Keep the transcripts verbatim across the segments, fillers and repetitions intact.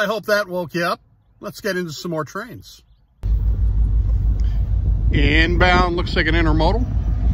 I hope that woke you up. Let's get into some more trains. Inbound looks like an intermodal.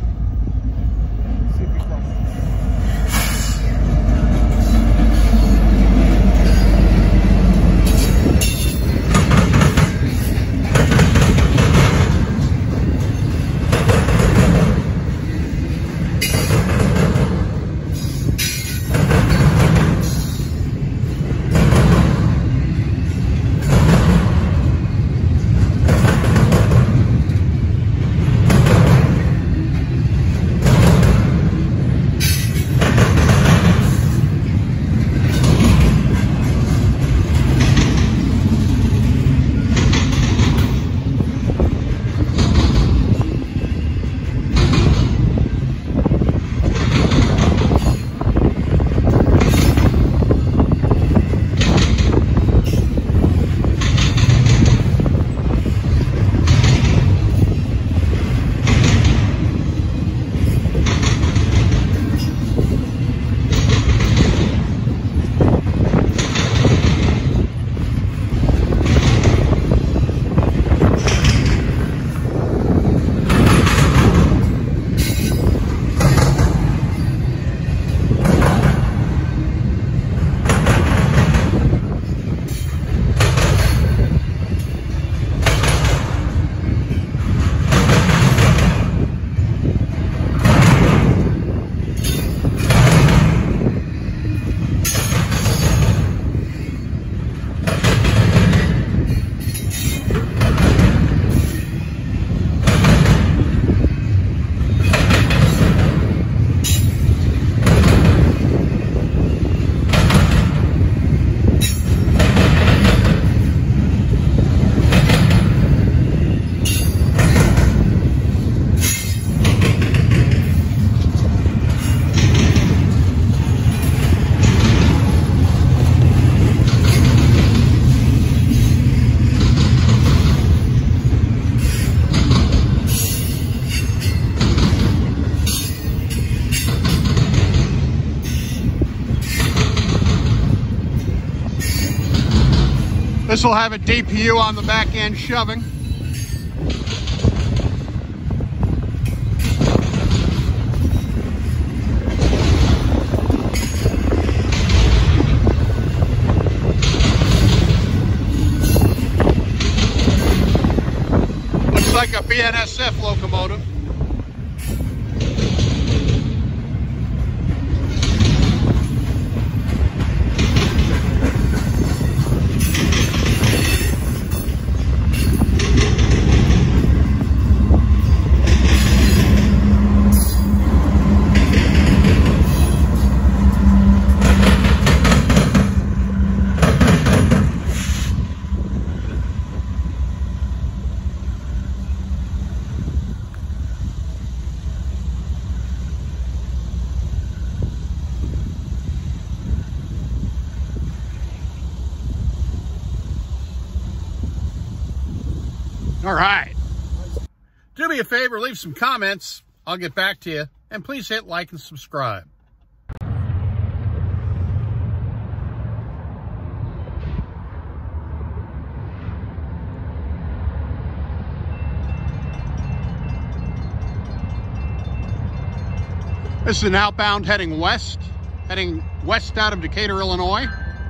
This will have a D P U on the back end shoving. Looks like a B N S F locomotive. All right. Do me a favor, leave some comments. I'll get back to you. And please hit like and subscribe. This is an outbound heading west, heading west out of Decatur, Illinois.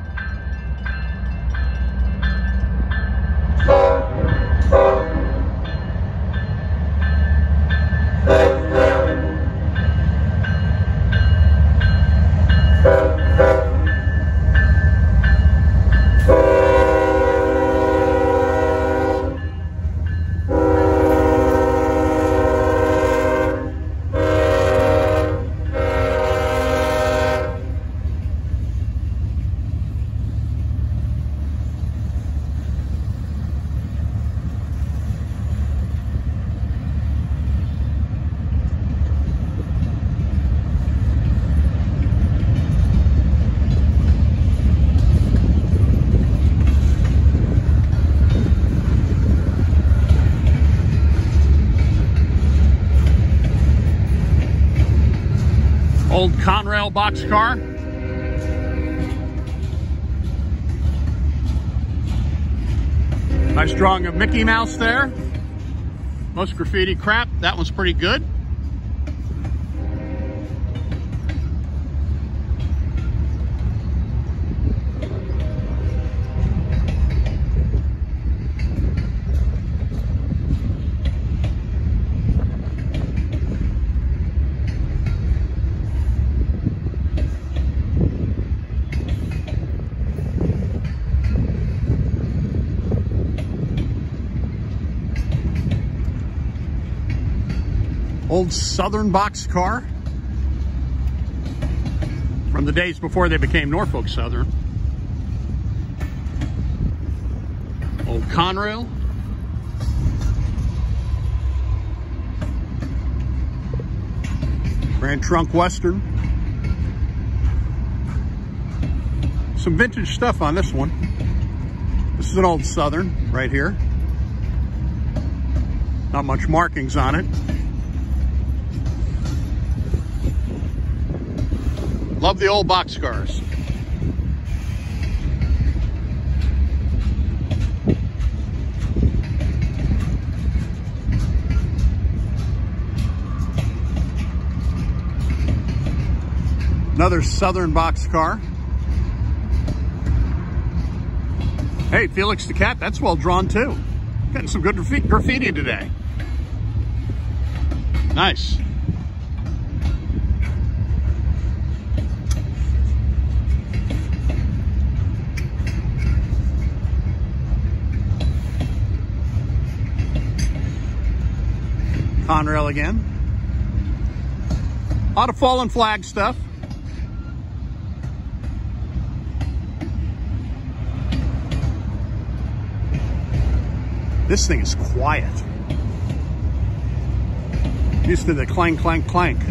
Old Conrail boxcar. Nice drawing of Mickey Mouse there. Most graffiti crap. That one's pretty good. Old Southern boxcar from the days before they became Norfolk Southern. Old Conrail. Grand Trunk Western. Some vintage stuff on this one. This is an old Southern right here. Not much markings on it. Love the old boxcars. Another Southern boxcar. Hey, Felix the Cat, that's well drawn too. Getting some good graffiti today. Nice. Conrail again. A lot of fallen flag stuff. This thing is quiet. Used to the clank, clank, clank.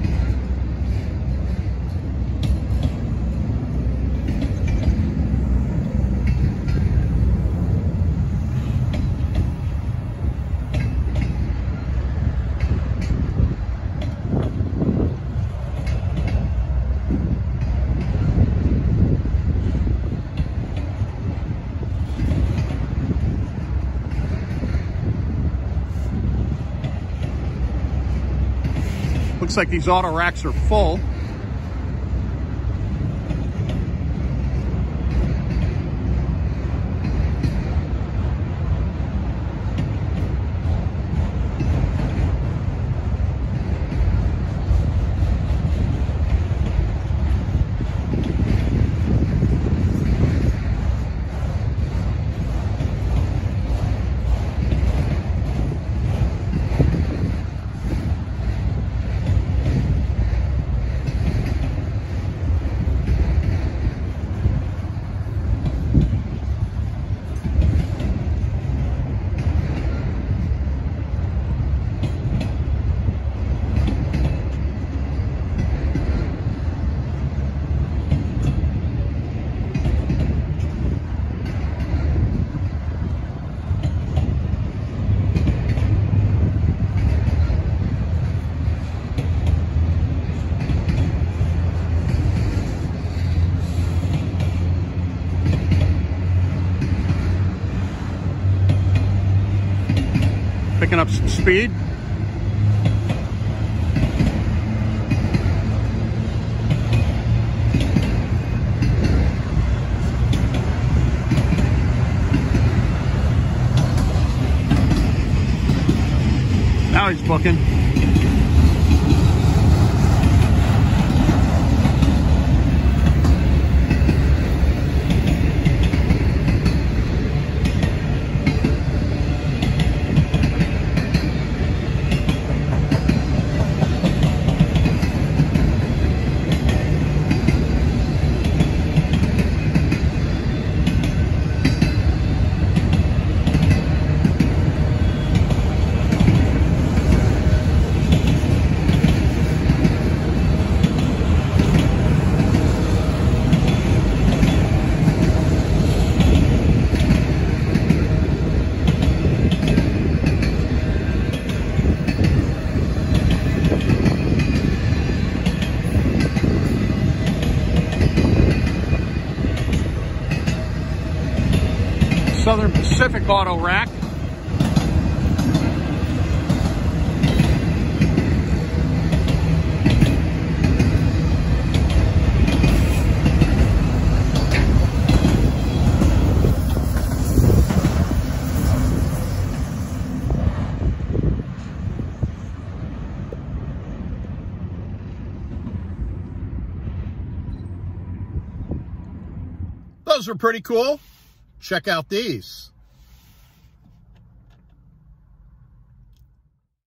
Looks like these auto racks are full. Picking up some speed. Now he's booking. Southern Pacific auto rack. Those are pretty cool. Check out these.